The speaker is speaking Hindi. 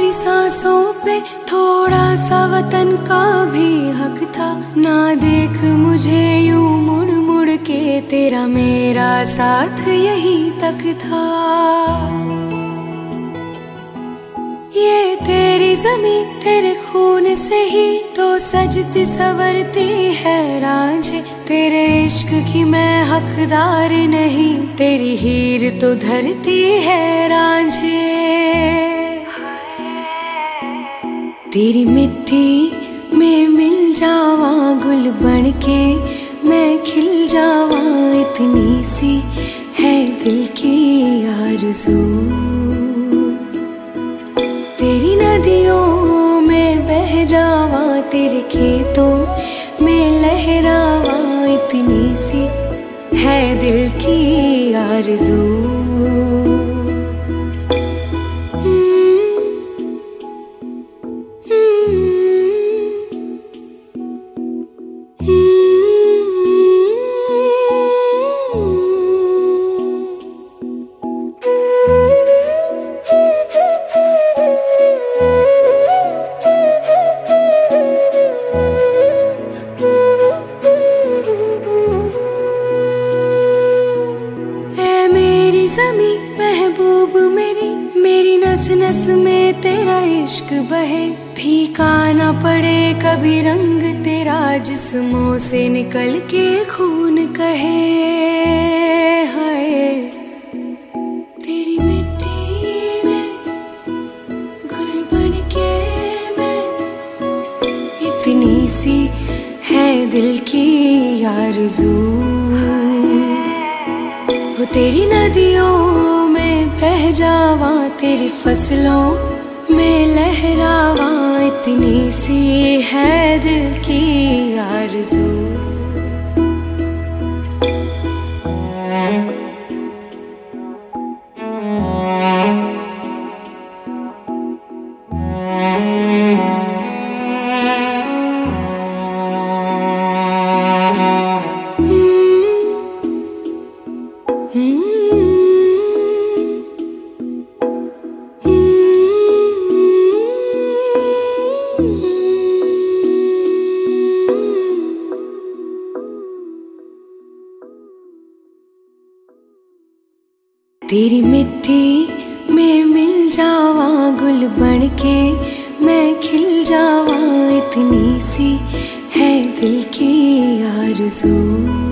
हमारी सांसों पे थोड़ा सा वतन का भी हक था। ना देख मुझे यूं मुड़ मुड़ के, तेरा मेरा साथ यही तक था। ये तेरी ज़मीं तेरे खून से ही तो सजती संवरती है रांझे। तेरे इश्क की मैं हकदार नहीं, तेरी हीर तो धरती है रांझे। तेरी मिट्टी में मिल जावा गुल बन के, मैं खिल जावा, इतनी सी है दिल की आरज़ू। तेरी नदियों में बह जावा, तेरे खेतों में लहरावा, इतनी सी है दिल की आरज़ू। ज़मीं महबूब मेरी, मेरी नस नस में तेरा इश्क बहे। फीका ना पड़े कभी रंग तेरा, जिस्मों से निकल के खून कहे। हाय तेरी मिट्टी में गुल बन के मैं, इतनी सी है दिल की आरज़ू। वो तेरी नदियों में बह जावा, तेरी फसलों में लहरावा, इतनी सी है दिल की आरज़ू। तेरी मिट्टी में मिल जावा गुल बन के, मैं खिल जावा, इतनी सी है दिल की आरज़ू।